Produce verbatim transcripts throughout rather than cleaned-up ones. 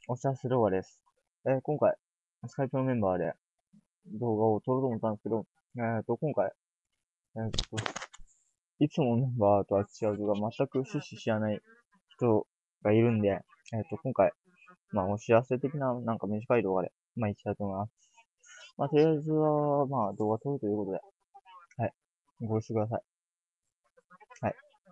お知らせ動画です。えー今回、スカイプのメンバーで動画を撮ろうと思ったんですけど、えっと、今回、えっと、いつものメンバーとは違うというか、全く趣旨知らない人がいるんで、えっと、今回、まあ、お知らせ的な、なんか短い動画で、まあ、いきたいと思います。まあ、とりあえずは、まあ、動画撮るということで、はい。ご視聴ください。はい。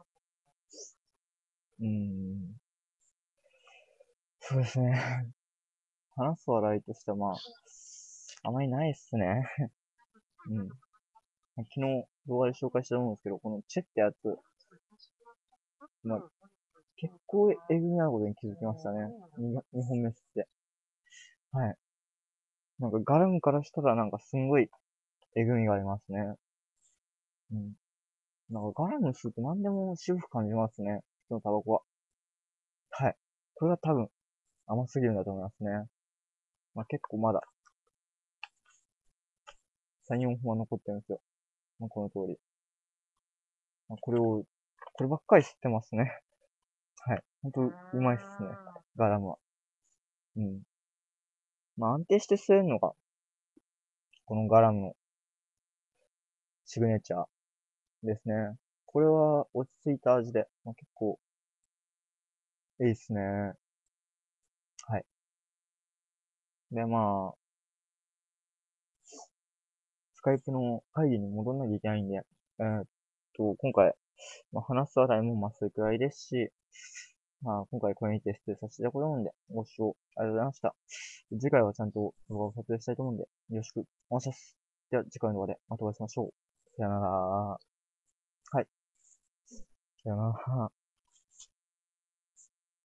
うーん。そうですね。話す話題としては、まあ、あまりないっすね。うん。昨日動画で紹介したと思うんですけど、このチェってやつ、まあ、結構えぐみなことに気づきましたね。に、にほんめって。はい。なんかガラムからしたらなんかすんごいえぐみがありますね。うん。なんかガラム吸うと何でも渋く感じますね。普通のタバコは。はい。これが多分甘すぎるんだと思いますね。まあ結構まださん、よんほんは残ってるんですよ。まあ、この通り。まあ、これを、こればっかり吸ってますね。はい。ほんとうまいっすね。ガラムは。うん。まあ安定して吸えるのが、このガラムのシグネチャーですね。これは落ち着いた味で、まあ、結構いいっすね。はい。で、まあ、スカイプの会議に戻んなきゃいけないんで、えーっと、今回、まあ、話す話題もまあそれくらいですし、まあ、今回これにて失礼させていただこうと思うんで、ご視聴ありがとうございました。次回はちゃんと動画を撮影したいと思うんで、よろしくお願いします。では、次回の動画でまたお会いしましょう。さよなら。はい。さよなら。